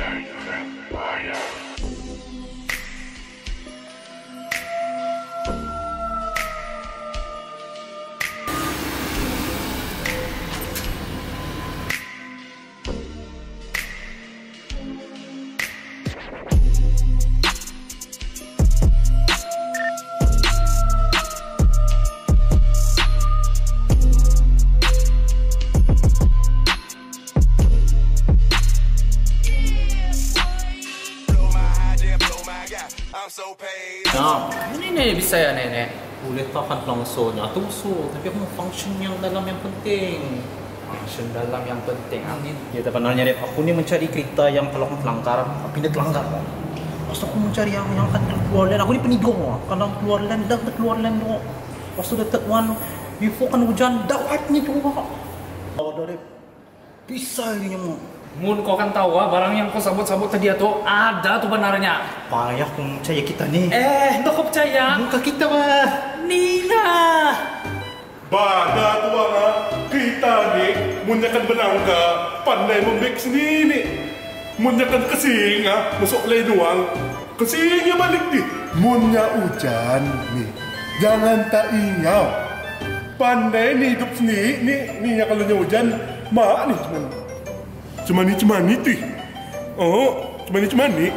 Ini bisa ya nenek. Boleh tahan langsungnya tusuk, tapi aku mau function yang dalam yang penting. Function dalam yang penting. Ya sebenarnya Dep, aku ni mencari kereta yang kalau aku melanggar, aku tidak terlanggar. Lepas aku mencari yang akan keluar land. Aku ni penigo. Kalau keluar land, dah keluar land tu. Lepas tu the third one, before kan hujan, dah wipe ni tu. Oh dah Dep, bisa ini mu. Mun kau kan tahu barang yang kau sabut-sabut tadi tu ada tu benarnya. Payah aku percaya kita ni. Hendak kau percaya? Muka kita bah. Nina. Bada tuan kita ni munyakan berangka pandai memix ni. Munyakan kesing masuk play doang. Kesingnya balik ni. Munya hujan ni. Jangan tak ingau. Pandai ni hidup sendiri ni yang kalau hujan mak ni cuman ni tu. Oh, cuman ni.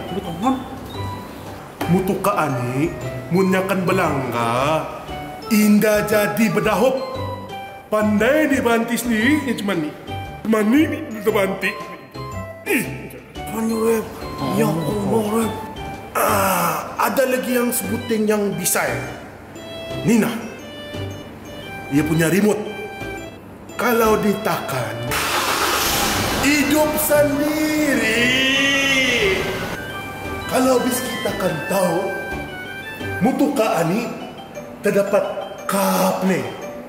Mutuka ani munyakan belangga indah jadi berdahup. Pandai ni bantis ni cuman ni terbanti. Tanya Rep. Ya Allah Rep. Ada lagi yang sebuting yang bisa ya. Nina. Dia punya remote. Kalau ditakan hidup sendiri. Kalau bis kita kan tahu mutuka ani terdapat kaple.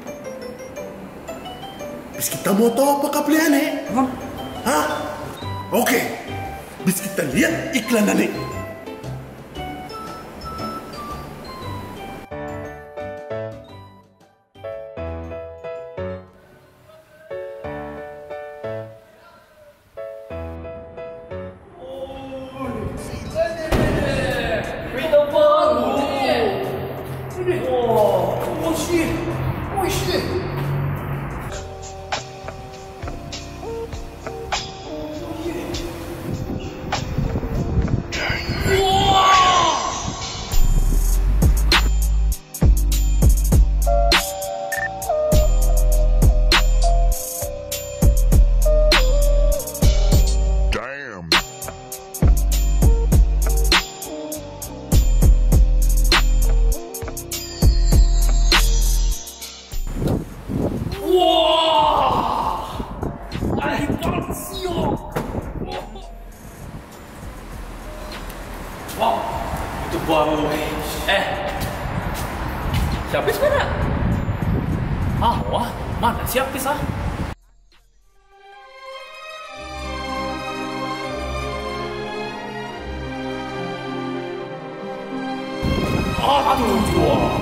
Bis kita mau tahu apa kaple ani? Hah? Okey. Bis kita lihat iklan ani. Wow, itu baru. Siapis mana? Wah, mana siapis Aduh, jual.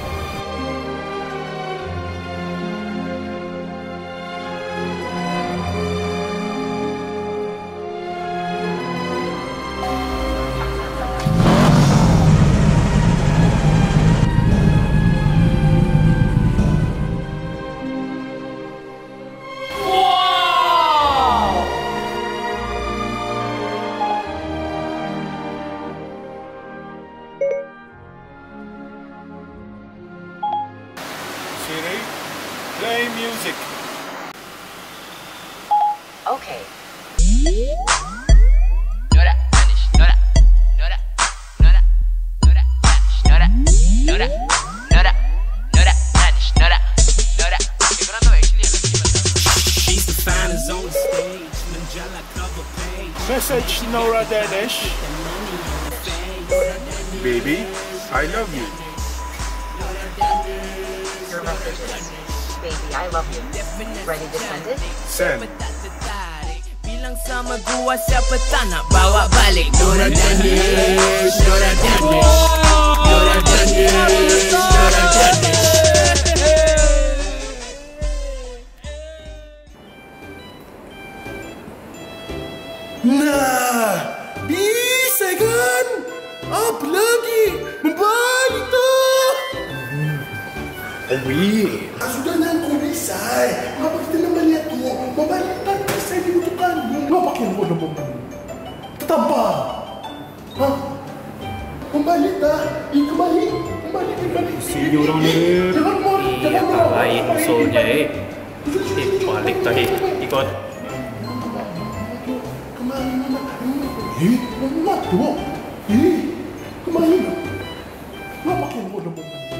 Siri, play music. Okay. Nora, vanish. Nora, Nora, Nora, Nora, vanish. Nora, Nora, Nora, Nora, vanish. Nora, Nora. She's the finest on the stage. Manjala cover page. Message Nora Danish. Baby, I love you. Your message is, baby, I love you. Ready to send it? Send. Bilang sama gua siapa tak nak bawa balik. Nora Danish, Nora Danish, Nora Danish, Nora Danish. Nah, bisa kan? Apa lagi? Membalik tuh. Owi. Sudah nangkau bisa. Ngapa kita namanya tuh? Membalik kan saya dibutuhkan. Ngapa kita mau membalik? Tetapa. Hah? Membalik dah. Kembali. Si orang ni. Jangan mau. Apa lain musuhnya balik tadi ikut. Kemana? Mana tu? Kemana? Ngapa kita mau membalik?